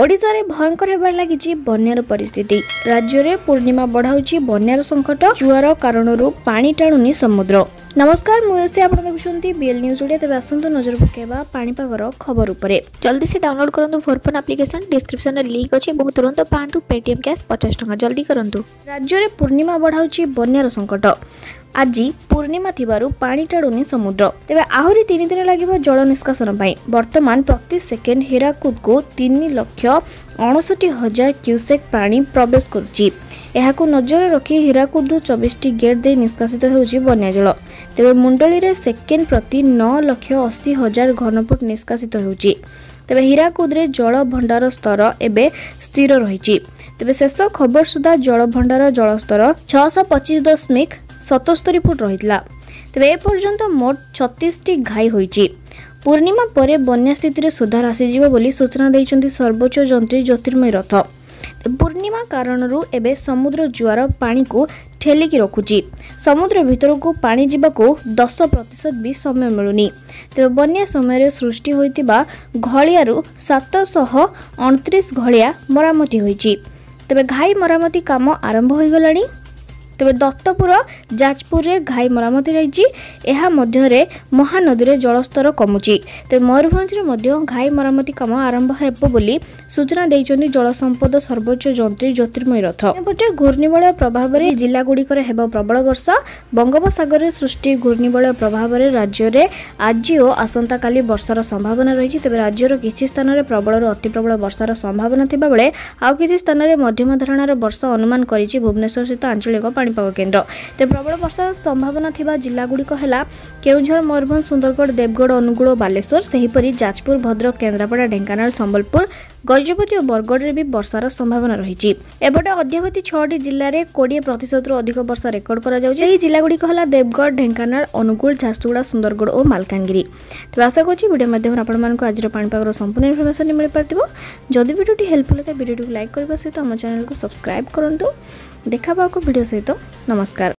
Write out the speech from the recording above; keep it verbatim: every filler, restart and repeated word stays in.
ओडिशा रे भयंकर हेबार लागिछि बन्यार परिस्थिति। राज्य रे पूर्णिमा बढ़ाउछि बन्यार संकट। जुआर कारणरू पानी टाणुनी समुद्र। नमस्कार, मुझे आप देखुंती बीएल न्यूज ओडिया। तेज आसतु नजर पकेबा पाणीपागर खबर उपरे। जल्दी से डाउनलोड करंतु फोरफोन एप्लिकेशन। डिस्क्रिप्शन रे लिंक अछि, बहुत तुरंत पांतु पेटीएम कैश पचास टका जल्दी करंतु। राज्य रे पूर्णिमा बढ़ाउछि बन्यार संकट। आज पूर्णिमा थिबारु पानी टाणुनी समुद्र। तेबे आहुरी तीन दिन लागिबो जल निष्कासन पई। वर्तमान प्रति सेकेंड हीराकुद को तीन लक्ष अड़सठ हजार क्यूसेक पानी प्रवेश करुछि। एहाकु नजर रखी हीराकुद चौबीस टी गेट दे निष्कासित होउछि बन्या जल। तेबे मुंडली रे सेकेंड प्रति नौ लक्ष अस्सी हजार घनफुट निष्कासित होउछि। तेबे हीराकुद रे जल भंडार स्तर एबे स्थिर रहिछि। तेबे शेष खबर सुधा जल भंडार जलस्तर छह सौ पच्चीस दशमिक सतस्तरी फुट रहितला। तेबे ए पर्यंत मोट छत्तीस टी घाई होइछि। पूर्णिमा परे बन्या स्थिति रे सुधार आसीजिबो बोली सूचना दैछन्ती सर्वोच्च जंत्री ज्योतिर्मय रथ। पूर्णिमा कारणरू एबे समुद्र जुआर पानी को ठेलिकी रखुछि। समुद्र भितर को पानी जीवाको दस प्रतिशत भी समय मिलुनी। तेबे बन्या समय सृष्टि होइतिबा घळियारू सात सौ अड़तीस घळिया मरामती होइछि। तेबे घाई मरामती काम आरंभ होई गलानी। तेबे दत्तपुर जाजपुर रे घाई मरामती रही। एहा मध्य रे महानदी रे जलस्तर कमुची। तेबे मयूरभंज रे मध्य घाई मरामती काम आरंभ हेबो बोली सूचना दैछन्ती जल संपद सर्वोच्च जंत्री ज्योतिर्मय रथ। एपटे घूर्णिबलय प्रभाव रे जिला गुडी करे हेबो प्रबल वर्षा। बंगोपसागर रे सृष्टि घूर्णिबलय प्रभाव रे राज्य रे आज और आसंता काली वर्षार संभावना रही। तेबे राज्य रो किछि स्थान रे प्रबल रो अति प्रबल वर्षार संभावना थिबा बेले आउ किछि स्थान रे मध्यम धरणार वर्षा अनुमान करिछि भुवनेश्वर स्थित आंचलिक पाणीपाग केन्द्र। ते प्रबल वर्षा संभावना थिबा जिला गुड़िक है केउझर, मयूरभंज, सुंदरगढ़, देवगढ़, अनुगुल, बालेश्वर। सेहीपरि जाजपुर, भद्रक, केन्द्रापड़ा, ढेंकानाल, संबलपुर, गजपति और बरगढ़ रे भी वर्षार संभावना रही। एपटे अद्यावधि छह जिले में बीस प्रतिशत अधिक वर्षा रेकर्ड करा जाउछि। एही जिला गुड़िक है देवगढ़, ढेंकानाल, अनुगुल, झारसुगुड़ा, सुंदरगढ़ और मालकानगिरी। तो आशा करछि वीडियो माध्यम आपण मानक आज पाणीपागर संपूर्ण इनफॉरमेशन मिल पार्थिबो। जदि वीडियोटी हेल्पफुल है वीडियो को लाइक करबा सहित हम चैनल को सब्सक्राइब करंतु। देखा वीडियो सहित नमस्कार।